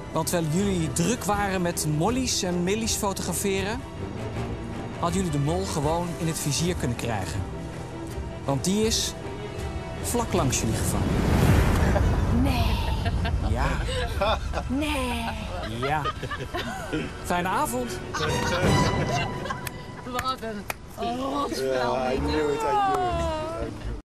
Want terwijl jullie druk waren met mollies en millies fotograferen, hadden jullie de mol gewoon in het vizier kunnen krijgen. Want die is vlak langs jullie gevangen. Nee. Ja. Nee. Ja. Fijne avond. Wat een rotspel. I knew it.